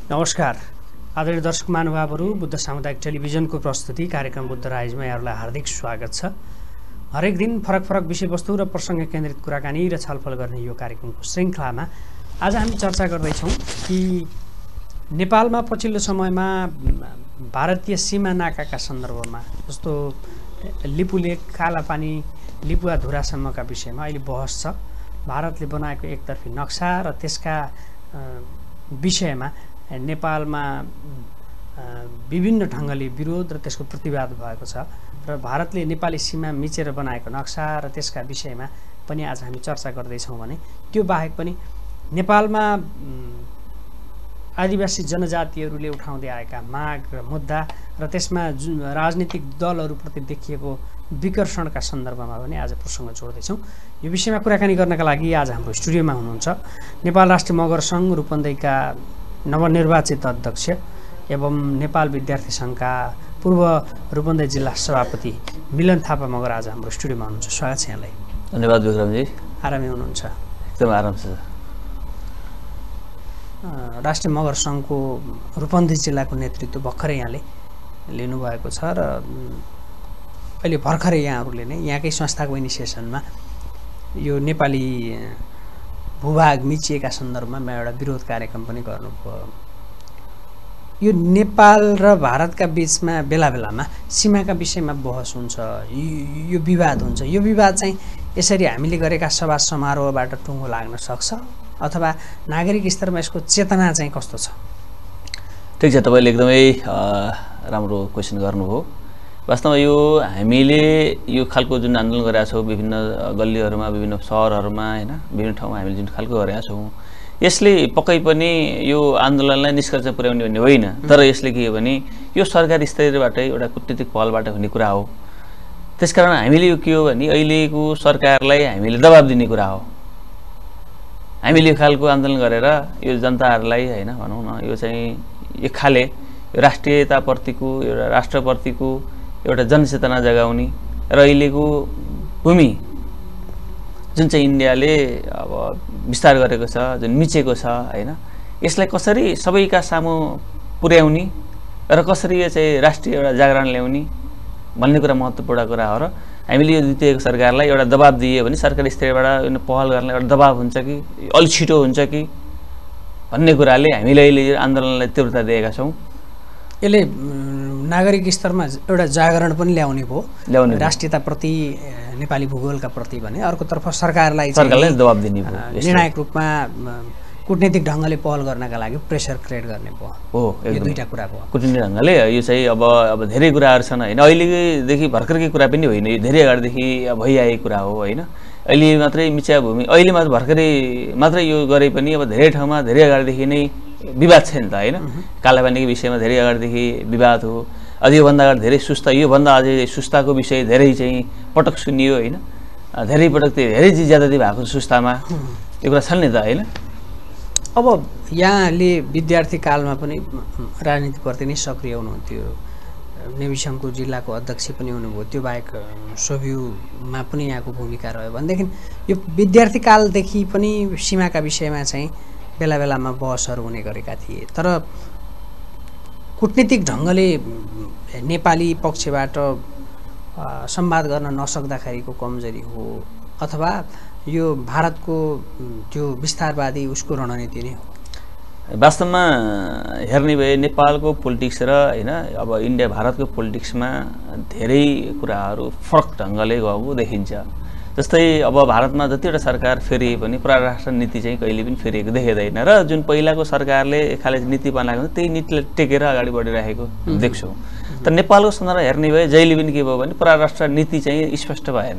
नमस्कार आदरणीय दर्शक महानुभावहरू, बुद्ध सामुदायिक टेलिभिजनको प्रस्तुति कार्यक्रम बुद्ध राइजमा यहाँहरूलाई हार्दिक स्वागत छ। हरेक दिन फरक फरक विषयवस्तु र प्रसङ्ग केन्द्रित कुराकानी र छलफल गर्ने यो कार्यक्रमको श्रृङ्खलामा आज हामी चर्चा गर्दैछौँ कि नेपालमा पछिल्लो समयमा भारतीय सीमा नाकाका सन्दर्भमा जस्तो लिपुलेक, कालापानी, लिपुवाधुरासम्मका विषयमा अहिले बहस छ। भारतले बनाएको एकतर्फी नक्सा र त्यसका विषयमा नेपालमा विभिन्न ढङ्गले विरोध र त्यसको प्रतिवाद भएको छ र भारतले नेपाली सीमा मिचेर बनाएको नक्सा र त्यसका विषयमा पनि आज हामी चर्चा गर्दैछौँ भने त्यो बाहेक पनि नेपालमा आदिवासी जनजातिहरूले उठाउँदै आएका माग र मुद्दा र त्यसमा जुन राजनीतिक दलहरूप्रति देखिएको विकर्षणका सन्दर्भमा पनि आज प्रसङ्ग जोड्दैछौँ। यो विषयमा कुराकानी गर्नका लागि आज हाम्रो स्टुडियोमा हुनुहुन्छ नेपाल राष्ट्रिय मगर सङ्घ रूपन्देहीका नवनिर्वाचित अध्यक्ष एवं नेपाल विद्यार्थी सङ्घका पूर्व रूपन्देही जिल्ला सभापति मिलन थापा मगर आज हाम्रो स्टुडियोमा हुनुहुन्छ। स्वागत छ यहाँलाई। धन्यवाद विक्रमजी। आरामै हुनुहुन्छ? एकदम आराम छ। राष्ट्रिय मगर सङ्घको रूपन्देही जिल्लाको नेतृत्व भर्खरै यहाँले लिनुभएको छ र अहिले भर्खरै यहाँहरूले नै यहाँकै संस्थाको इनिसिएसनमा यो नेपाली भूभाग मिचिएका सन्दर्भमा एउटा विरोध कार्यक्रम पनि गर्नुभयो। यो नेपाल र भारतका बिचमा बेला बेलामा सीमाका विषयमा बहस हुन्छ, यो विवाद हुन्छ। यो विवाद चाहिँ यसरी हामीले गरेका सभा समारोहबाट टुङ्गो लाग्न सक्छ अथवा नागरिक स्तरमा यसको चेतना चाहिँ कस्तो छ? ठिक छ, तपाईँले एकदमै राम्रो क्वेसन गर्नुभयो। वास्तवमा यो हामीले यो खालको जुन आन्दोलन गरेका छौँ विभिन्न गल्लीहरूमा, विभिन्न सहरहरूमा, होइन, विभिन्न ठाउँमा हामीले जुन खालको गरेका छौँ, यसले पक्कै पनि यो आन्दोलनलाई निष्कर्ष पुर्याउने भन्ने होइन। तर यसले के हो भने यो सरकारी स्तरबाटै एउटा कूटनीतिक पहलबाट हुने कुरा हो। त्यसकारण हामीले यो के हो भने अहिलेको सरकारलाई हामीले दबाब दिने कुरा हो। हामीले यो खालको आन्दोलन गरेर यो जनताहरूलाई, होइन, भनौँ न, यो चाहिँ एक खाले राष्ट्रियताप्रतिको, एउटा राष्ट्रप्रतिको एउटा जनचेतना जगाउने र अहिलेको भूमि जुन चाहिँ इन्डियाले अब विस्तार गरेको छ, जुन मिचेको छ, होइन, यसलाई कसरी सबैका सामु पुर्याउने र कसरी यो चाहिँ राष्ट्रिय एउटा जागरण ल्याउने भन्ने कुरा महत्त्वपूर्ण कुरा हो। र हामीले यो द्वितीय सरकारलाई एउटा दबाब दिए भने सरकारी स्तरबाट पहल गर्न एउटा दबाब हुन्छ कि अलि छिटो हुन्छ कि भन्ने कुराले हामीले अहिले आन्दोलनलाई तीव्रता दिएका छौँ। यसले नागरिक स्तरमा एउटा जागरण पनि ल्याउने भयो, राष्ट्रियताप्रति, नेपाली भूगोलका प्रति भने। अर्कोतर्फ सरकारलाई दबाब दिने भयो, निर्णायक रूपमा कूटनीतिक ढङ्गले पहल गर्नका लागि प्रेसर क्रिएट गर्ने भयो। हो, यो दुईटा कुरा भयो। कूटनीतिक ढङ्गले यो चाहिँ अब धेरै कुराहरू छन्, होइन, अहिलेदेखि भर्खरकै कुरा पनि होइन, यो धेरै अगाडिदेखि भइआएको कुरा हो, होइन। अहिले मात्रै मिचिया भूमि अहिले मात्र भर्खरै मात्रै यो गरे पनि अब धेरै ठाउँमा धेरै अगाडिदेखि नै विवाद छ नि त, होइन। कालापानीको विषयमा धेरै अगाडिदेखि विवाद हो। अझ योभन्दा अगाडि धेरै सुस्ता, योभन्दा अझै सुस्ताको विषय धेरै चाहिँ पटक सुनियो, होइन, धेरै पटक धेरै ज्यादती भएको सुस्तामा त्यो कुरा छ नि त, होइन। अब यहाँले विद्यार्थी कालमा पनि राजनीतिप्रति नै सक्रिय हुनुहुन्थ्यो, नेविसङको जिल्लाको अध्यक्ष पनि हुनुभयो, त्यो बाहेक सोभ्यूमा पनि यहाँको भूमिका रह्यो भनेदेखि यो विद्यार्थी कालदेखि पनि सीमाका विषयमा चाहिँ बेला बेलामा बहसहरू हुने गरेका थिए। तर कूटनीतिक ढङ्गले नेपाली पक्षबाट संवाद गर्न नसक्दाखेरिको कमजोरी हो अथवा यो भारतको त्यो विस्तारवादी उसको रणनीति नै हो? वास्तवमा हेर्ने भए नेपालको पोलिटिक्स र, होइन, अब इन्डिया भारतको पोलिटिक्समा धेरै कुराहरू फरक ढङ्गले गएको देखिन्छ। जस्तै अब भारतमा जतिवटा सरकार फेरिए पनि परराष्ट्र नीति चाहिँ कहिले पनि फेरिएको देखिँदैन र जुन पहिलाको सरकारले खाले नीति बनाएको हुन्छ त्यही नीतिलाई टेकेर अगाडि बढिरहेको देख्छौँ। तर नेपालको सन्दर्भ हेर्ने भए जहिले पनि के भयो भने परराष्ट्र नीति चाहिँ स्पष्ट भएन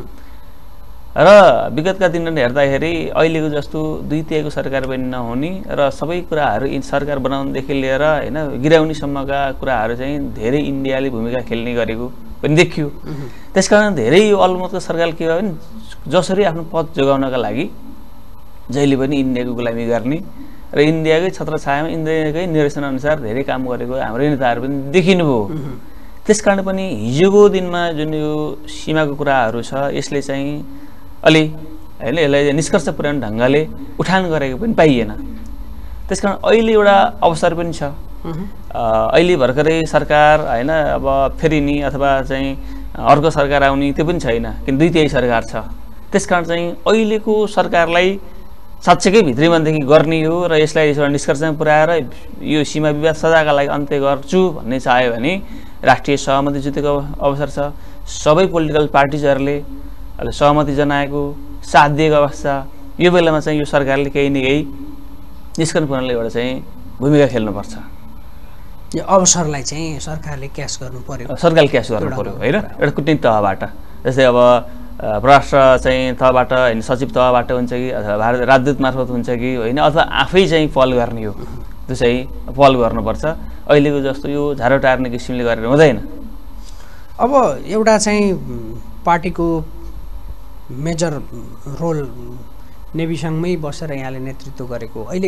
र विगतका दिनहरू हेर्दाखेरि अहिलेको जस्तो द्वितीयको सरकार पनि नहुने र सबै कुराहरू सरकार बनाउनदेखि लिएर, होइन, गिराउनेसम्मका कुराहरू चाहिँ धेरै इन्डियाले भूमिका खेल्ने गरेको पनि देखियो। त्यसकारण धेरै यो अलमतको सरकार के भयो भने जसरी आफ्नो पद जोगाउनका लागि जहिले पनि इन्डियाको गुलामी गर्ने र इन्डियाकै छत्रछायामा इन्डियाकै निर्देशनअनुसार धेरै काम गरेको हाम्रो नेताहरू पनि देखिनुभयो। त्यसकारण पनि हिजोको दिनमा जुन यो सीमाको कुराहरू छ यसले चाहिँ अलि, होइन, यसलाई निष्कर्ष पुर्याउने ढङ्गले उठान गरेको पनि पाइएन त्यसकारण अहिले एउटा अवसर पनि छ। अहिले भर्खरै सरकार हैन अब फेरिने अथवा चाहिँ अर्को सरकार आउने त्यो पनि छैन, किन 2-3 सरकार छ। त्यसकारण चाहिँ अहिलेको सरकारलाई साँच्चैकै भित्री मनदेखि गर्ने हो र यसलाई एउटा निष्कर्षमा पुर्याएर यो सीमा विवाद सदाका लागि अन्त्य गर्छु भन्ने चाह्यो भने राष्ट्रिय सहमति जुटेको अवसर छ। सबै पोलिटिकल पार्टिजहरूले सहमति जनाएको साथ दिएको अवस्था, यो बेलामा चाहिँ यो सरकारले केही न केही निष्कर्ष पुर्याउनले एउटा चाहिँ भूमिका खेल्नुपर्छ। यो अवसरलाई चाहिँ सरकारले क्यास गर्नु पर्यो, सरकारले क्यास गर्नु पर्यो होइन, एउटा कुटनीतिक तहबाट। जस्तै अब परराष्ट्र चाहिँ तहबाट होइन, सचिव तहबाट हुन्छ कि अथवा भारत राजदूत मार्फत हुन्छ कि होइन, अथवा आफै चाहिँ पहल गर्ने हो, त्यो चाहिँ पहल गर्नुपर्छ। अहिलेको जस्तो यो झारो टार्ने किसिमले गरेर हुँदैन। अब एउटा चाहिँ पार्टीको मेजर रोल नेविसँगमै बसेर यहाँले नेतृत्व गरेको, अहिले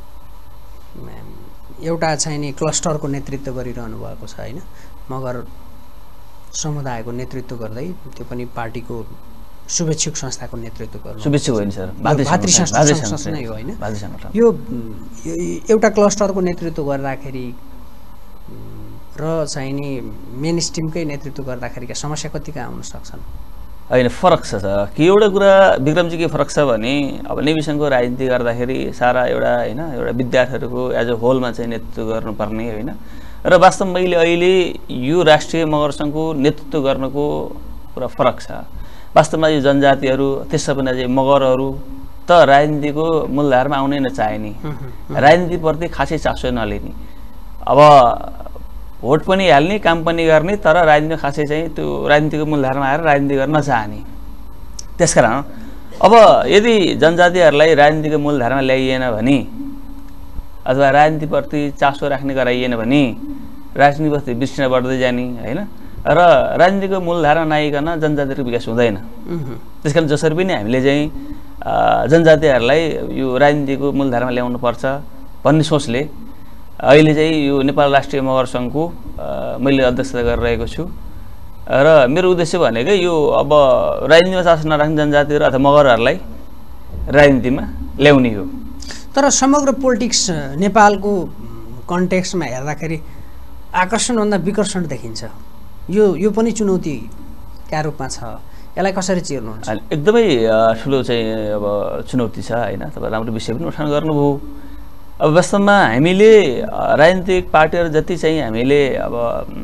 एउटा चाहिँ नि क्लस्टरको नेतृत्व गरिरहनु भएको छ होइन, मगर समुदायको नेतृत्व गर्दै, त्यो पनि पार्टीको शुभेच्छुक संस्थाको नेतृत्व गर्नु। शुभेच्छुक होइन सर, भातृ संस्था नै हो होइन। यो एउटा क्लस्टरको नेतृत्व गर्दाखेरि र चाहिँ नि मेन स्ट्रिमकै नेतृत्व गर्दाखेरिका समस्या कतिका आउन सक्छन्? होइन, फरक छ कि एउटा कुरा विक्रमजी के फरक छ भने अब नेविसँगको राजनीति गर्दाखेरि सारा एउटा होइन एउटा विद्यार्थीहरूको एज अ होलमा चाहिँ नेतृत्व गर्नुपर्ने होइन, र वास्तवमा मैले अहिले यो राष्ट्रिय मगर सङ्घको नेतृत्व गर्नुको पुरा फरक छ। वास्तवमा यो जनजातिहरू त्यसै पनि अझै मगरहरू त राजनीतिको मूलधारमा आउनै नचाहेनी, राजनीतिप्रति खासै चासो नलिने, अब भोट पनि हाल्ने काम पनि गर्ने, तर राजनीति खासै चाहिँ त्यो राजनीतिको मूलधारमा आएर राजनीति गर्न नचाहने। त्यसकारण अब यदि जनजातिहरूलाई राजनीतिको मूलधारमा ल्याइएन भने अथवा राजनीतिप्रति चासो राख्ने गराइएन भने राजनीतिप्रति विश्लेषण बढ्दै जाने होइन, र राजनीतिको मूलधारा नआइकन जनजातिको विकास हुँदैन। त्यसकारण जसरी पनि हामीले चाहिँ जनजातिहरूलाई यो राजनीतिको मूलधारामा ल्याउनुपर्छ भन्ने सोचले अहिले चाहिँ यो नेपाल राष्ट्रिय मगर सङ्घको मैले अध्यक्षता गरिरहेको छु, र मेरो उद्देश्य भनेकै यो अब राजनीतिमा चासो नराख्ने जनजातिहरू अथवा मगरहरूलाई राजनीतिमा ल्याउने हो। तर समग्र पोलिटिक्स नेपालको कन्टेक्स्टमा हेर्दाखेरि आकर्षणभन्दा विकर्षण देखिन्छ। यो पनि चुनौतीका रूपमा छ, यसलाई कसरी चिर्नुहुन्छ? एकदमै ठुलो चाहिँ अब चुनौती छ होइन, तपाईँ राम्रो विषय पनि उठान गर्नुभयो। अब वास्तवमा हामीले राजनीतिक पार्टीहरू जति चाहिँ हामीले अब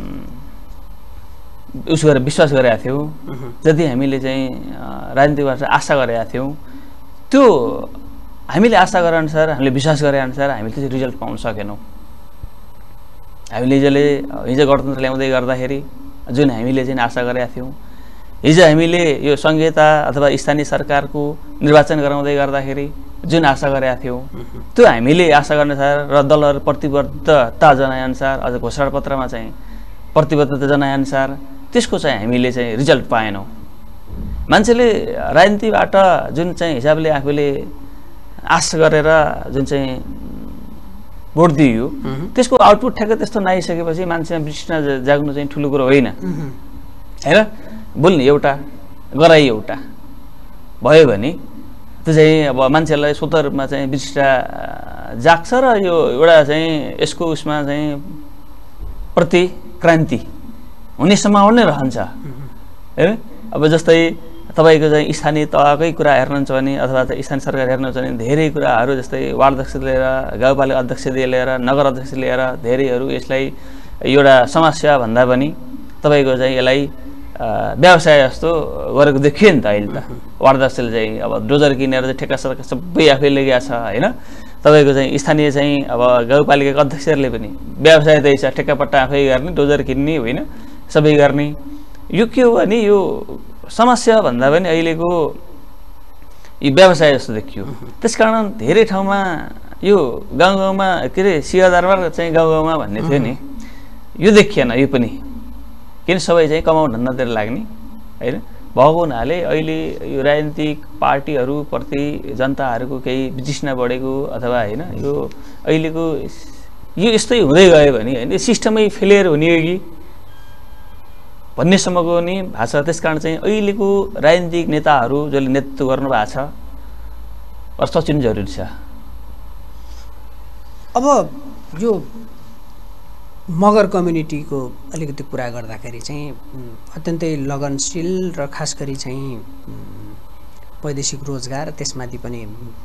उस गरेर विश्वास गरेका थियौँ, जति हामीले चाहिँ राजनीतिबाट आशा गरेका थियौँ, त्यो हामीले आशा गरे अनुसार हामीले विश्वास गरे अनुसार हामीले चाहिँ रिजल्ट पाउन सकेनौँ। हामीले हिजो गणतन्त्र ल्याउँदै गर्दाखेरि जुन हामीले चाहिँ आशा गरेका थियौँ, हिजो हामीले यो सङ्घीयता अथवा स्थानीय सरकारको निर्वाचन गराउँदै गर्दाखेरि जुन आशा गरेका थियौँ, त्यो हामीले आशा गर्ने अनुसार र दलहरू प्रतिबद्धता जनाएअनुसार अझ घोषणापत्रमा चाहिँ प्रतिबद्धता जनाएअनुसार त्यसको चाहिँ हामीले चाहिँ रिजल्ट पाएनौँ। मान्छेले राजनीतिबाट जुन चाहिँ हिसाबले आफूले आशा गरेर जुन चाहिँ भोट दियो त्यसको आउटपुट ठ्याक्कै त्यस्तो नआइसकेपछि मान्छेमा विश्लेषण जाग्नु चाहिँ ठुलो कुरो होइन होइन। बोल्ने एउटा गराइ एउटा भयो भने त्यो चाहिँ अब मान्छेलाई स्वत रूपमा चाहिँ विशिष्ट जाग्छ र यो एउटा चाहिँ यसको उसमा चाहिँ प्रतिक्रान्ति हुने सम्भावना नै रहन्छ है। अब जस्तै तपाईँको चाहिँ स्थानीय तहकै कुरा हेर्नुहुन्छ भने अथवा स्थानीय सरकार हेर्नुहुन्छ भने धेरै कुराहरू जस्तै वार्ड अध्यक्ष लिएर गाउँपालिका अध्यक्षदेखि लिएर नगर अध्यक्ष लिएर धेरैहरू यसलाई एउटा समस्या भन्दा पनि तपाईँको चाहिँ यसलाई व्यवसाय जस्तो गरेको देखियो नि त। अहिले त वार्ड अध्यक्षले चाहिँ अब डोजर किनेर चाहिँ ठेक्का सरकार सबै आफै लगेको छ होइन। तपाईँको चाहिँ स्थानीय चाहिँ अब गाउँपालिकाको अध्यक्षहरूले पनि व्यवसाय त्यही छ, ठेक्कापट्टा आफै गर्ने, डोजर किन्ने होइन, सबै गर्ने। यो के हो भने यो समस्या भन्दा पनि अहिलेको यो व्यवसाय जस्तो देखियो। त्यसकारण धेरै ठाउँमा यो गाउँमा के अरे सिंहदरबार चाहिँ गाउँमा भन्ने थियो नि, यो देखिएन। यो पनि किन सबै चाहिँ कमाउन धन्दातिर लाग्ने होइन भएको हुनाले अहिले यो राजनीतिक पार्टीहरूप्रति जनताहरूको केही वितृष्णा बढेको अथवा होइन यो अहिलेको यो यस्तै हुँदै गयो भने होइन सिस्टमै फेलियर हुने हो कि भन्नेसम्मको नि भएको छ। त्यसकारण चाहिँ अहिलेको राजनीतिक नेताहरू जसले नेतृत्व गर्नुभएको छ सचिन जरुरी छ। अब यो मगर कम्युनिटीको अलिकति कुरा गर्दाखेरि चाहिँ अत्यन्तै लगनशील र खास गरी चाहिँ वैदेशिक रोजगार त्यसमाथि पनि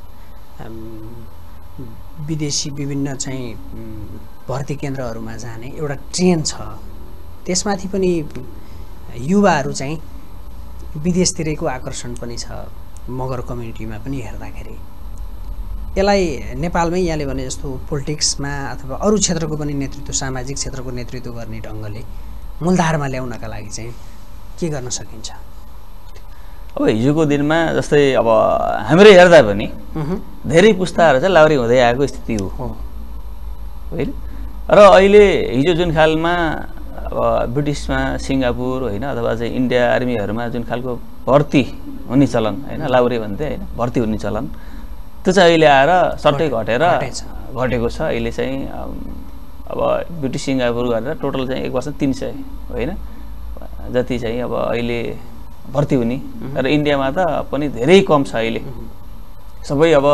विदेशी विभिन्न चाहिँ भर्ती केन्द्रहरूमा जाने एउटा ट्रेन छ। त्यसमाथि पनि युवाहरू चाहिँ विदेशतिरको आकर्षण पनि छ मगर कम्युनिटीमा पनि हेर्दाखेरि। यसलाई नेपालमै यहाँले भने जस्तो पोलिटिक्समा अथवा अरू क्षेत्रको पनि नेतृत्व सामाजिक क्षेत्रको नेतृत्व गर्ने ढङ्गले मूलधारमा ल्याउनका लागि चाहिँ के गर्न सकिन्छ? अब हिजोको दिनमा जस्तै अब हाम्रो हेर्दा पनि धेरै पुस्ताहरू चाहिँ लाउरी हुँदै आएको स्थिति हो होइन। र अहिले हिजो जुन खालमा अब ब्रिटिसमा सिङ्गापुर होइन अथवा चाहिँ इन्डिया आर्मीहरूमा जुन खालको भर्ती हुने चलन होइन लाउरे भन्थे होइन भर्ती हुने चलन त्यो चाहिँ अहिले आएर सट्टै घटेको छ। अहिले चाहिँ अब ब्रिटिस सिङ्गापुर गरेर टोटल चाहिँ एक वर्ष 300 होइन जति चाहिँ अब अहिले भर्ती हुने र इन्डियामा त पनि धेरै कम छ। अहिले सबै अब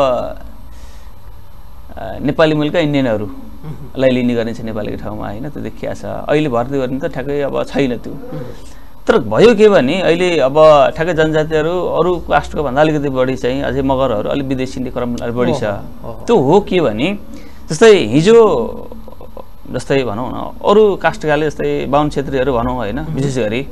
नेपाली मूलका इन्डियनहरूलाई लिने गर्ने छ नेपालीको ठाउँमा होइन त्यो देखिया छ। अहिले भर्ती गर्ने त ठ्याक्कै अब छैन त्यो। तर भयो के भने अहिले अब ठ्याक्कै जनजातिहरू अरू कास्टको भन्दा अलिकति बढी चाहिँ अझै मगरहरू अलिक विदेशी क्रम बढी छ। त्यो हो के भने जस्तै हिजो जस्तै भनौँ न अरू कास्टकाले जस्तै बाहुन क्षेत्रीहरू भनौँ होइन विशेष गरी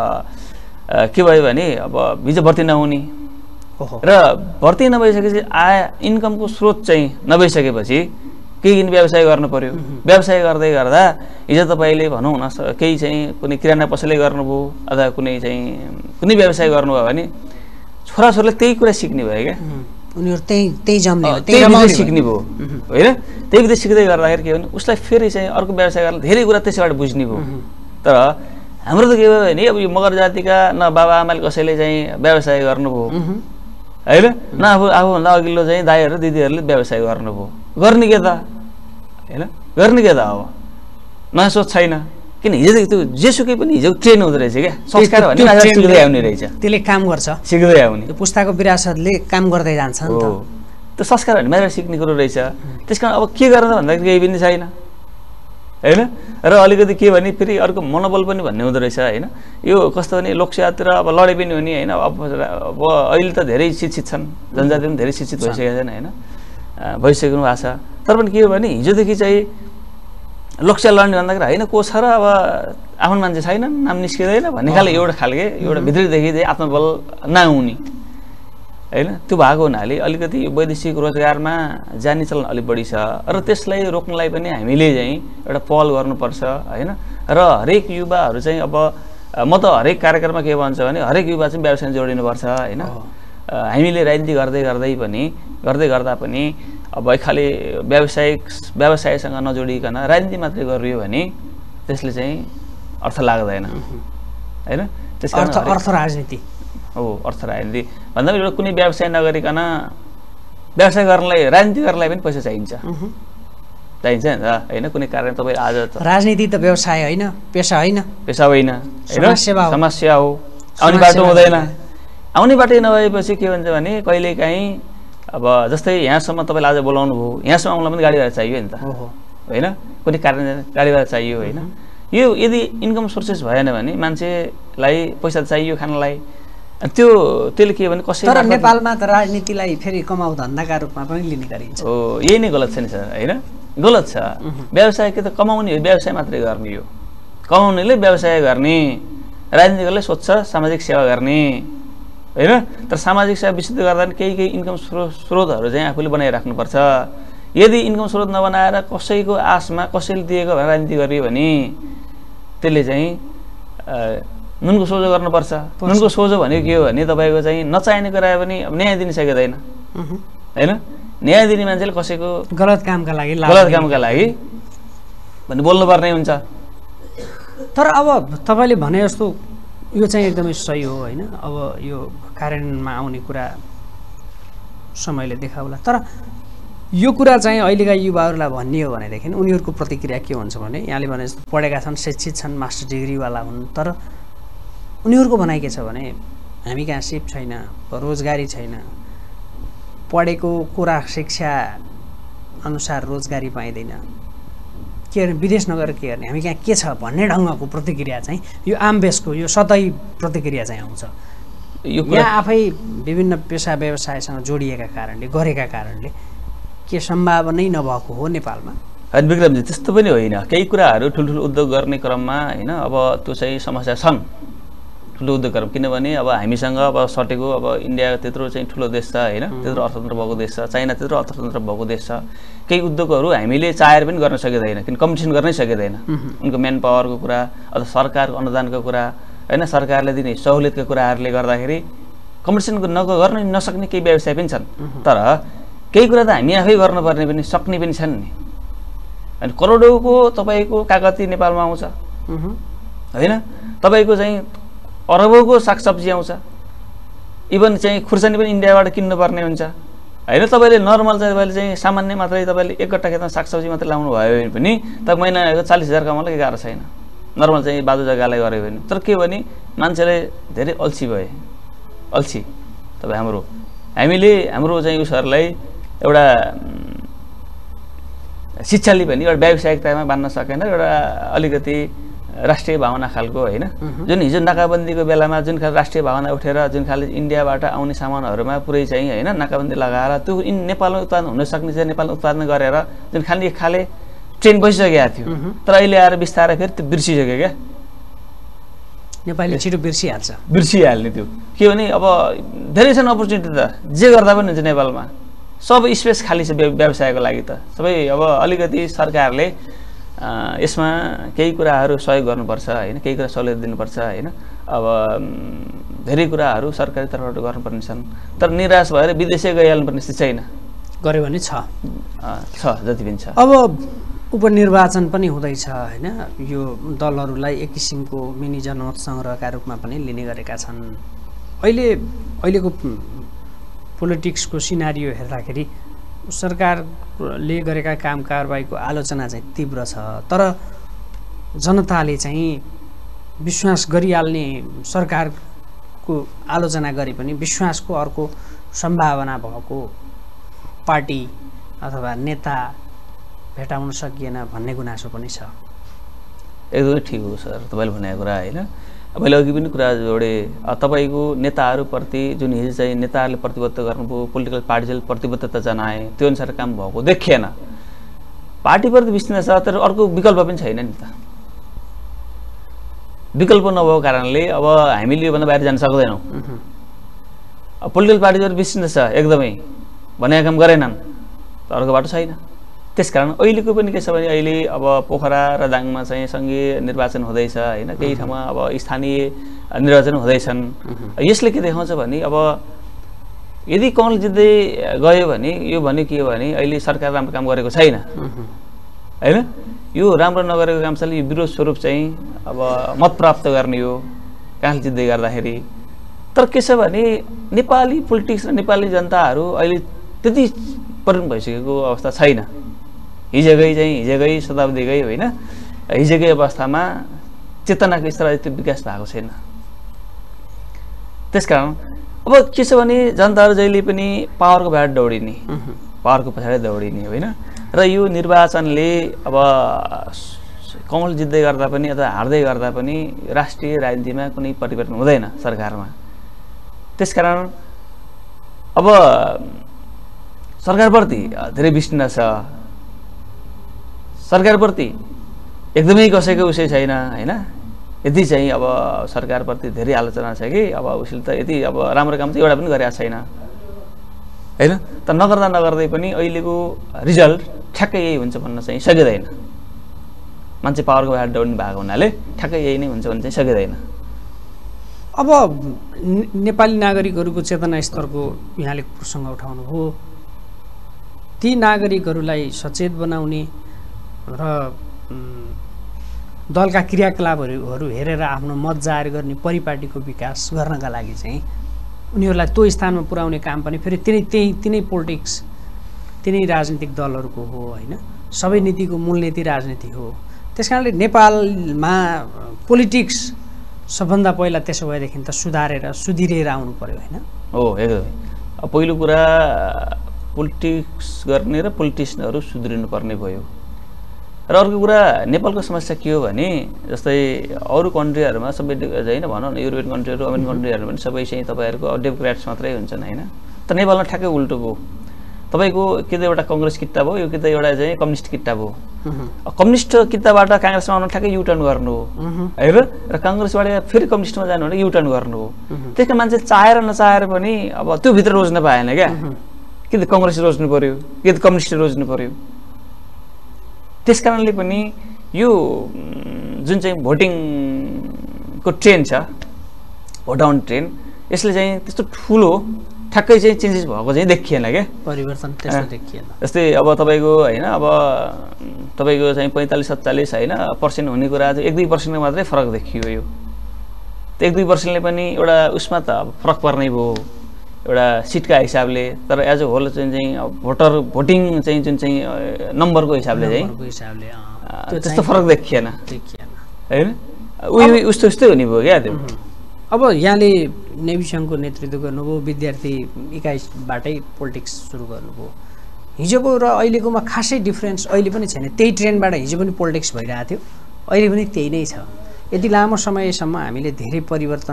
के भयो भने अब हिजो भर्ती नहुने र भर्ती नभइसकेपछि इन्कमको स्रोत चाहिँ नभइसकेपछि केही दिन व्यवसाय गर्नु पर्यो। व्यवसाय गर्दै गर्दा हिजो तपाईँले भनौँ न केही चाहिँ कुनै किराना पसलै गर्नुभयो अथवा कुनै चाहिँ कुनै व्यवसाय गर्नुभयो भने छोराछोरीले त्यही कुरा सिक्ने भयो क्या। उनीहरू त्यही सिक्ने भयो होइन। त्यही विधि सिक्दै गर्दाखेरि के भने उसलाई फेरि चाहिँ अर्को व्यवसाय गर्न धेरै कुरा त्यसैबाट बुझ्ने भयो। तर हाम्रो त के भयो भने अब यो मगर जातिका न बाबा आमाले कसैले चाहिँ व्यवसाय गर्नुभयो होइन न आफूभन्दा अघिल्लो चाहिँ दाइहरू दिदीहरूले व्यवसाय गर्नुभयो। गर्ने के त होइन गर्ने के त अब नयाँ सोच छैन। किन हिजोदेखि त्यो जेसुकै पनि हिजो ट्रेन हुँदो रहेछ क्या। संस्कार भन्ने सिक्दै आउने रहेछ त्यसले काम गर्छ सिक्दै आउने त्यो पुस्ताको विरासतले काम गर्दै जान्छ नि त। त्यो संस्कार भन्ने मात्र सिक्ने कुरो रहेछ। त्यस कारण अब के गर्न भन्दाखेरि केही पनि छैन होइन। र अलिकति के भने फेरि अर्को मनोबल पनि भन्ने हुँदो रहेछ होइन। यो कस्तो भने लोकसेवातिर अब लडे पनि हुने होइन। अब अहिले त धेरै शिक्षित छन् जनजाति पनि धेरै शिक्षित भइसकेका छन् होइन भइसक्नु भएको छ। तर पनि के हो भने हिजोदेखि चाहिँ लोकसेवा लड्ने भन्दाखेरि होइन को छ र अब आफ्नो मान्छे छैन नाम निस्किँदैन भन्ने खाले एउटा भित्रदेखि चाहिँ आत्मबल नहुने होइन। त्यो भएको हुनाले अलिकति वैदेशिक रोजगारमा जाने चलन अलिक बढी छ र त्यसलाई रोक्नलाई पनि हामीले चाहिँ एउटा पहल गर्नुपर्छ होइन। र हरेक युवाहरू चाहिँ अब म त हरेक कार्यक्रममा के भन्छ भने हरेक युवा चाहिँ व्यवसायमा जोडिनुपर्छ होइन। हामीले राजनीति गर्दै गर्दा पनि अब खालि व्यवसायसँग नजोडिकन राजनीति मात्रै गरियो भने त्यसले चाहिँ अर्थ लाग्दैन होइन। त्यस कारण अर्थ राजनीति हो अर्थ राजनीति भन्दा पनि एउटा कुनै व्यवसाय नगरिकन व्यवसाय गर्नलाई राजनीति गर्नलाई पनि पैसा चाहिन्छ नि त होइन। कुनै कारण तपाईँ आज राजनीति त व्यवसाय होइन पेसा होइन समस्या हो। आउने बाटो हुँदैन। आउने बाटो नभएपछि के भन्छ भने कहिलेकाहीँ अब जस्तै यहाँसम्म तपाईँले आज बोलाउनु भयो यहाँसम्म आउनलाई पनि गाडी भाडा चाहियो नि त होइन। कुनै कारण गाडी भाडा चाहियो होइन। यो यदि इन्कम सोर्सेस भएन भने मान्छेलाई पैसा चाहियो खानलाई। त्यसले के भने कसै तर नेपालमा त राजनीतिलाई फेरि कमाउ धन्दाका रूपमा पनि लिने गरिन्छ। हो यही नै गलत छ नि सर होइन गलत छ। व्यवसाय के त कमाउने हो व्यवसाय मात्रै गर्ने हो। कमाउनेले व्यवसाय गर्ने राजनीति गर्नेले स्वच्छ सामाजिक सेवा गर्ने होइन। तर सामाजिक सेवा विशुद्ध गर्दा पनि केही इन्कम स्रोतहरू चाहिँ आफूले बनाइराख्नुपर्छ। यदि इन्कम स्रोत नबनाएर कसैको आशमा कसैले दिएको भनेर राजनीति गरियो भने त्यसले चाहिँ नुनको सोझो गर्नुपर्छ। नुनको सोझो भनेको के हो भने तपाईँको चाहिँ नचाहिने कुरा पनि अब न्याय दिन सकिँदैन होइन। न्याय दिने मान्छेले कसैको गलत कामका लागि भन्ने बोल्नुपर्ने हुन्छ। तर अब तपाईँले भने जस्तो यो चाहिँ एकदमै सही हो होइन। अब यो कार्यान्वयनमा आउने कुरा समयले देखाउला। तर यो कुरा चाहिँ अहिलेका युवाहरूलाई भन्ने हो भनेदेखि उनीहरूको प्रतिक्रिया के हुन्छ भने यहाँले भने जस्तो पढेका छन् शिक्षित छन् मास्टर डिग्रीवाला हुन् तर उनीहरूको भनाइ के छ भने हामी कहाँ सिप छैन रोजगारी छैन पढेको कुरा शिक्षा अनुसार रोजगारी पाइँदैन, के गर्ने, विदेश नगएर के गर्ने, हामी कहाँ के छ भन्ने ढङ्गको प्रतिक्रिया चाहिँ यो आम बेसको यो सतही प्रतिक्रिया चाहिँ आउँछ। यहाँ आफै विभिन्न पेसा व्यवसायसँग जोडिएका कारणले गरेका कारणले के सम्भावनै नभएको हो नेपालमा? होइन विक्रमजी, त्यस्तो पनि होइन। केही कुराहरू ठुल्ठुलो उद्योग गर्ने क्रममा होइन अब त्यो चाहिँ समस्या छन् ठुलो उद्योग क्रम, किनभने अब हामीसँग अब सटेको अब इन्डिया त्यत्रो चाहिँ ठुलो देश छ होइन, त्यत्रो अर्थतन्त्र भएको देश छ, चाइना त्यत्रो अर्थतन्त्र भएको देश छ। केही उद्योगहरू हामीले चाहेर पनि गर्न सकिँदैन, किन कम्पिटिसन गर्नै सकिँदैन। उनको म्यान पावरको कुरा अथवा सरकारको अनुदानको कुरा होइन, सरकारले दिने सहुलियतको कुराहरूले गर्दाखेरि कम्पिटिसन गर्न नसक्ने केही व्यवसाय पनि छन्। तर केही कुरा त हामी आफै गर्नुपर्ने पनि सक्ने पनि छन् नि। अनि करोडौँको तपाईँको कागती नेपालमा आउँछ होइन, तपाईँको चाहिँ अरबौँको सागसब्जी आउँछ, इभन चाहिँ खुर्सानी पनि इन्डियाबाट किन्नुपर्ने हुन्छ होइन। तपाईँले नर्मल चाहिँ तपाईँले चाहिँ सामान्य मात्रै तपाईँले एक कट्टा खेतमा सागसब्जी मात्रै लाउनु भयो भने पनि तपाईँ महिनाको 40,000 कमाउनलाई गाह्रो छैन, नर्मल चाहिँ बाजु जग्गालाई गऱ्यो भने। तर के भने मान्छेले धेरै अल्छी भए, अल्छी तपाईँ हामीले हाम्रो चाहिँ उसहरूलाई एउटा शिक्षाले पनि एउटा व्यावसायिकतामा बाँध्न सकेन, एउटा अलिकति राष्ट्रिय भावना खालको होइन। जुन हिजो नाकाबन्दीको बेलामा जुन खाले राष्ट्रिय भावना उठेर जुन खाले इन्डियाबाट आउने सामानहरूमा पुरै चाहिँ होइन नाकाबन्दी लगाएर त्यो नेपालमा उत्पादन हुन सक्ने चाहिँ नेपालमा उत्पादन गरेर जुन खाले एक खाले ट्रेन बसिसकेको थियो। तर अहिले आएर बिस्तारै फेरि त्यो बिर्सिसक्यो क्या, नेपाली छिटो बिर्सिहाल्ने त्यो के भने अब धेरै छन् अपर्च्युनिटी त, जे गर्दा पनि हुन्छ नेपालमा, सब स्पेस खाली छ व्यवसायको लागि त। सबै अब अलिकति सरकारले यसमा केही कुराहरू सहयोग गर्नुपर्छ होइन, केही कुरा सहुलियत दिनुपर्छ होइन। अब धेरै कुराहरू सरकारी तर्फबाट गर्नुपर्ने छन्, तर निराश भएर विदेशै गइहाल्नुपर्ने स्थिति छैन, गऱ्यो भने छ जति पनि छ। अब उपनिर्वाचन पनि हुँदैछ होइन, यो दलहरूलाई एक किसिमको मिनी जनमत सङ्ग्रहका रूपमा पनि लिने गरेका छन्। अहिलेको पोलिटिक्सको सिनारियो हेर्दाखेरि सरकारले गरेका काम कारबाहीको आलोचना चाहिँ तीव्र छ, तर जनताले चाहिँ विश्वास गरिहाल्ने सरकारको आलोचना गरे पनि विश्वासको अर्को सम्भावना भएको पार्टी अथवा नेता भेटाउन सकिएन भन्ने गुनासो पनि छ। एकदमै ठिक हो सर तपाईँले भनेको कुरा होइन। मैले अघि पनि कुरा जोडेँ, तपाईँको नेताहरूप्रति जुन हिजो चाहिँ नेताहरूले प्रतिबद्धता गर्नुभयो, पोलिटिकल पार्टीले प्रतिबद्धता जनाए, त्यो अनुसार काम भएको देखिएन। पार्टीप्रति विश्वास छ, तर अर्को विकल्प पनि छैन नि त। विकल्प नभएको कारणले अब हामीले योभन्दा बाहिर जान सक्दैनौँ। पोलिटिकल पार्टीहरू विश्वास छ एकदमै, भनेको काम गरेनन्, तर अर्को बाटो छैन। त्यसकारण अहिलेको पनि के छ भने अहिले अब पोखरा र दाङमा चाहिँ सङ्घीय निर्वाचन हुँदैछ होइन, केही ठाउँमा अब स्थानीय निर्वाचन हुँदैछन्। यसले के देखाउँछ भने अब यदि कमल जित्दै गयो भने यो भने के हो भने अहिले सरकार राम्रो काम गरेको छैन होइन। यो राम्रो नगरेको काम चाहिँ यो विरोध स्वरूप चाहिँ अब मत प्राप्त गर्ने हो कहाँ जित्दै गर्दाखेरि। तर के छ भने नेपाली पोलिटिक्स र नेपाली जनताहरू अहिले त्यति परिणत भइसकेको अवस्था छैन। हिजोकै शताब्दीकै होइन, हिजोकै अवस्थामा चेतनाको स्तरले त्यो विकास भएको छैन। त्यसकारण अब के छ भने जनताहरू जहिले पनि पावरको बाहिर दौडिने, पावरको पछाडि दौडिने होइन। र यो निर्वाचनले अब कमल जित्दै गर्दा पनि अथवा हार्दै गर्दा पनि राष्ट्रिय राजनीतिमा कुनै परिवर्तन हुँदैन सरकारमा। त्यसकारण अब सरकारप्रति धेरै विश्वास छ, सरकारप्रति एकदमै कसैको उसै छैन होइन। यति चाहिँ अब सरकारप्रति धेरै आलोचना छ कि अब उसले त यति अब राम्रो काम त एउटा पनि गरेको छैन होइन। तर नगर्दै पनि अहिलेको रिजल्ट ठ्याक्कै यही हुन्छ भन्न चाहिँ सकिँदैन। मान्छे पावरको बाहिर दौड्ने भएको हुनाले ठ्याक्कै यही नै हुन्छ भन्न चाहिँ सकिँदैन। अब नेपाली नागरिकहरूको चेतना स्तरको यहाँले प्रसङ्ग उठाउनु हो, ती नागरिकहरूलाई सचेत बनाउने र दलका क्रियाकलापहरू हेरेर आफ्नो मत जाहेर गर्ने परिपाटीको विकास गर्नका लागि चाहिँ उनीहरूलाई त्यो स्थानमा पुर्याउने काम पनि फेरि तिनै पोलिटिक्स तिनै राजनीतिक दलहरूको हो होइन। सबै नीतिको मूल नीति राजनीति हो। त्यस कारणले नेपालमा पोलिटिक्स सबभन्दा पहिला त्यसो भएदेखि त सुधारेर सुधिरेर आउनु पर्यो होइन। हो एकदमै। अब पहिलो कुरा पोलिटिक्स गर्ने र पोलिटिसियनहरू सुध्रिनुपर्ने भयो। र अर्को कुरा नेपालको समस्या के हो भने जस्तै अरू कन्ट्रीहरूमा सबै होइन भनौँ न युरोपियन कन्ट्रीहरू अमेरिकन कन्ट्रीहरू पनि सबै चाहिँ तपाईँहरूको डेमोक्रेट्स मात्रै हुन्छन् होइन। तर नेपालमा ठ्याक्कै उल्टो भयो। तपाईँको कि त एउटा कङ्ग्रेस किता भयो, यो कि त एउटा चाहिँ कम्युनिस्ट किता भयो। कम्युनिस्ट किताबाट काङ्ग्रेसमा आउनु ठ्याक्कै युटर्न गर्नु हो है र काङ्ग्रेसबाट फेरि कम्युनिस्टमा जानु भने युटर्न गर्नु हो। त्यसका मान्छे चाहेर नचाहेर पनि अब त्यो भित्र रोज्न पाएन क्या। कि त कङ्ग्रेस रोज्नु पर्यो कि त कम्युनिस्ट रोज्नु पर्यो। त्यस कारणले पनि यो जुन चाहिँ भोटिङको ट्रेन्ड छ, भोट आउने ट्रेन्ड, यसले चाहिँ त्यस्तो ठुलो ठ्याक्कै चाहिँ चेन्जेस भएको चाहिँ देखिएन क्या, परिवर्तन त्यस्तो देखिएन। जस्तै अब तपाईँको होइन अब तपाईँको चाहिँ 45-47 होइन पर्सेन्ट हुने कुरा चाहिँ 1-2% मात्रै फरक देखियो। यो त्यो 1-2%ले पनि एउटा उसमा त अब फरक पर्ने भयो एउटा सिटका हिसाबले। तर एज अ होल चाहिँ भोटर भोटिङ चाहिँ जुन चाहिँ नम्बरको हिसाबले चाहिँ त्यस्तो फरक देखिएन होइन। उयो उस्तो उस्तै हुने भयो क्या त्यो। अब यहाँले नेभी सङ्घको नेतृत्व गर्नुभयो, विद्यार्थी इकाइबाटै पोलिटिक्स सुरु गर्नुभयो। हिजोको र अहिलेकोमा खासै डिफ्रेन्स अहिले पनि छैन। त्यही ट्रेन्डबाट हिजो पनि पोलिटिक्स भइरहेको थियो, अहिले पनि त्यही नै छ। यति लामो समयसम्म हामीले धेरै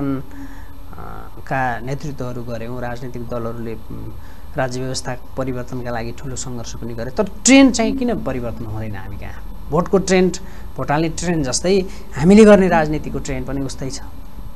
परिवर्तनका नेतृत्वहरू गऱ्यौँ, राजनीतिक दलहरूले राज्य व्यवस्था परिवर्तनका लागि ठुलो सङ्घर्ष पनि गरे। तर ट्रेन्ड चाहिँ किन परिवर्तन हुँदैन हामी कहाँ? भोटको ट्रेन्ड, भोट हाल्ने ट्रेन्ड जस्तै हामीले गर्ने राजनीतिको ट्रेन्ड पनि उस्तै छ।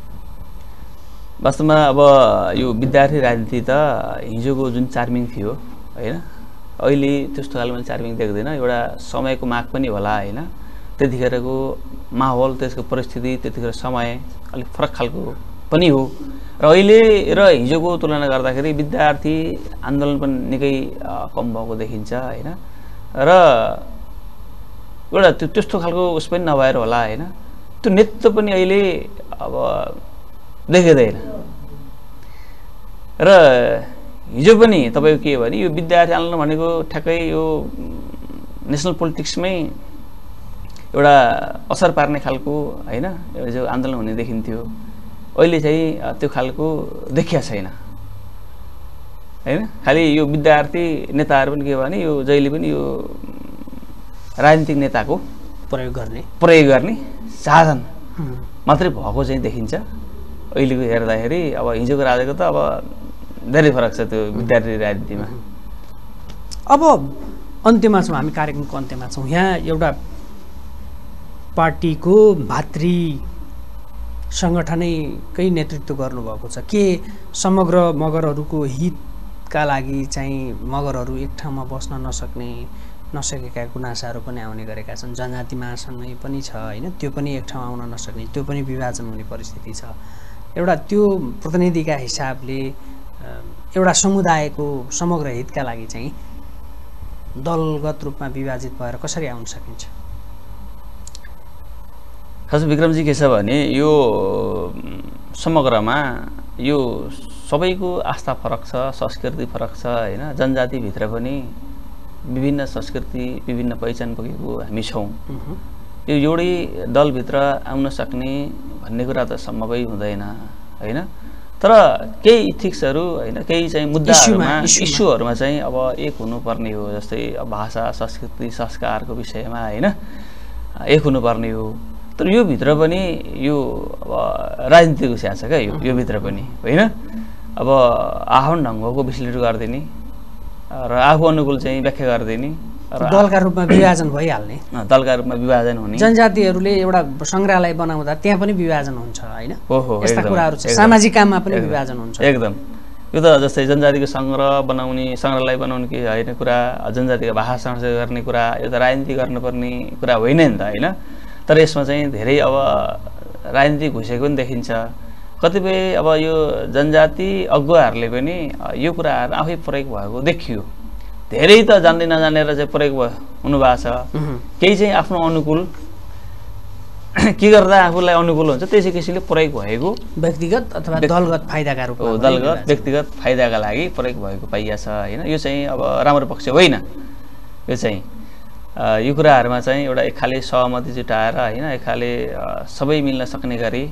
वास्तवमा अब यो विद्यार्थी राजनीति त हिजोको जुन चार्मिङ थियो होइन, अहिले त्यस्तो खालको मैले चार्मिङ देख्दैन। एउटा समयको माग पनि होला होइन। त्यतिखेरको माहौल, त्यसको परिस्थिति, त्यतिखेर समय अलिक फरक खालको पनि हो। र अहिले र हिजोको तुलना गर्दाखेरि विद्यार्थी आन्दोलन पनि निकै कम भएको देखिन्छ होइन। र एउटा त्यस्तो खालको उस पनि नभएर होला होइन। त्यो नेतृत्व पनि अहिले अब देखिँदैन। र हिजो पनि तपाईँको के भने यो विद्यार्थी आन्दोलन भनेको ठ्याक्कै यो नेसनल पोलिटिक्समै एउटा असर पार्ने खालको होइन जो आन्दोलन हुने देखिन्थ्यो। अहिले चाहिँ त्यो खालको देखिया छैन होइन। खालि यो विद्यार्थी नेताहरू पनि के भने यो जहिले पनि यो राजनीतिक नेताको प्रयोग गर्ने साधन मात्रै भएको चाहिँ देखिन्छ अहिलेको हेर्दाखेरि। अब हिजोको राजाको त अब धेरै फरक छ त्यो विद्यार्थी राजनीतिमा। अब अन्त्यमा छौँ हामी, कार्यक्रमको अन्त्यमा छौँ। यहाँ एउटा पार्टीको भातृ सङ्गठनैकै नेतृत्व गर्नुभएको छ। के समग्र मगरहरूको हितका लागि चाहिँ मगरहरू एक ठाउँमा बस्न नसकेका गुनासाहरू पनि आउने गरेका छन्। जनजाति महासङ्घ पनि छ होइन, त्यो पनि एक ठाउँ आउन नसक्ने, त्यो पनि विभाजन हुने परिस्थिति छ। एउटा त्यो प्रतिनिधिका हिसाबले एउटा समुदायको समग्र हितका लागि चाहिँ दलगत रूपमा विभाजित भएर कसरी आउन सकिन्छ? खास विक्रमजी के छ भने यो समग्रमा यो सबैको आस्था फरक छ, संस्कृति फरक छ होइन। जनजातिभित्र पनि विभिन्न संस्कृति, विभिन्न पहिचान बोकेको हामी छौँ। यो एउटै दलभित्र आउन सक्ने भन्ने कुरा त सम्भवै हुँदैन होइन। तर केही इथिक्सहरू होइन, केही चाहिँ इस्युहरूमा चाहिँ अब एक हुनुपर्ने हो। जस्तै भाषा, संस्कृति, संस्कारको विषयमा होइन एक हुनुपर्ने हो। तर यो भित्र पनि यो अब राजनीतिको स्या छ क्या यो भित्र पनि होइन। अब आफ्नो ढङ्गको विश्लेषण गरिदिने र आफू अनुकूल चाहिँ व्याख्या गरिदिने र दलका रूपमा विभाजन भइहाल्ने, दलका रूपमा विभाजन हुने। जनजातिहरूले एउटा सङ्ग्रहालय बनाउँदा त्यहाँ पनि विभाजन हुन्छ होइन। यस्ता कुराहरू छ। सामाजिक काममा पनि विभाजन हुन्छ एकदम। यो त जस्तै जनजातिको सङ्ग्रहालय बनाउने के होइन कुरा, जनजातिको भाषा संरक्षण गर्ने कुरा, यो त राजनीति गर्नुपर्ने कुरा होइन नि त होइन। तर यसमा चाहिँ धेरै अब राजनीति घुसेको पनि देखिन्छ। कतिपय अब यो जनजाति अगुवाहरूले पनि यो कुराहरू आफै प्रयोग भएको देखियो। धेरै त जान्दै नजानेर चाहिँ प्रयोग हुनुभएको छ। केही चाहिँ आफ्नो अनुकूल के गर्दा आफूलाई अनुकूल हुन्छ त्यसै किसिमले प्रयोग भएको व्यक्तिगत अथवा दलगत फाइदाका रूपमा दलगत व्यक्तिगत फाइदाका लागि प्रयोग भएको पाइया छ होइन। यो चाहिँ अब राम्रो पक्ष होइन। यो चाहिँ यो कुराहरूमा चाहिँ एउटा एक खाले सहमति जुटाएर होइन, एक खाले सबै मिल्न सक्ने गरी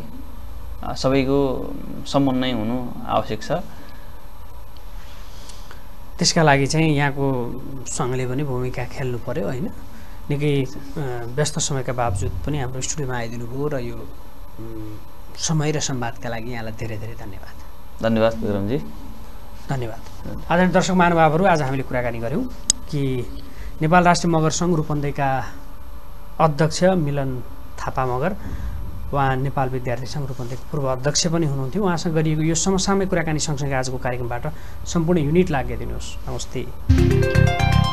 सबैको समन्वय हुनु आवश्यक छ। त्यसका लागि चाहिँ यहाँको सङ्घले पनि भूमिका खेल्नु पर्यो होइन। निकै व्यस्त समयका बावजुद पनि हाम्रो स्टुडियोमा आइदिनु भयो र यो समय र संवादका लागि यहाँलाई धेरै धेरै धन्यवाद। धन्यवाद विक्रमजी। धन्यवाद। आदरणीय दर्शक महानुभावहरू, आज हामीले कुराकानी गऱ्यौँ कि नेपाल राष्ट्रिय मगर सङ्घ रूपन्देहीका अध्यक्ष मिलन थापा मगर, उहाँ नेपाल विद्यार्थी सङ्घ रूपन्देहीको पूर्व अध्यक्ष पनि हुनुहुन्थ्यो। उहाँसँग गरिएको यो समसामयिक कुराकानी सँगसँगै आजको कार्यक्रमबाट सम्पूर्ण युनिटलाई आज्ञा दिनुहोस्। नमस्ते।